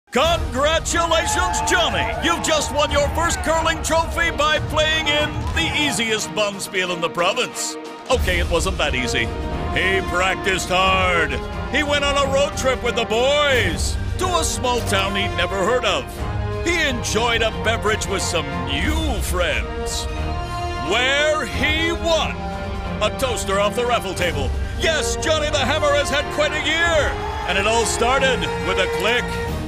Congratulations, Johnny! You've just won your first curling trophy by playing in the easiest bumspiel in the province. Okay, it wasn't that easy. He practiced hard. He went on a road trip with the boys to a small town he'd never heard of. He enjoyed a beverage with some new friends, where he won a toaster off the raffle table. Yes, Johnny the Hammer has had quite a year, and it all started with a click.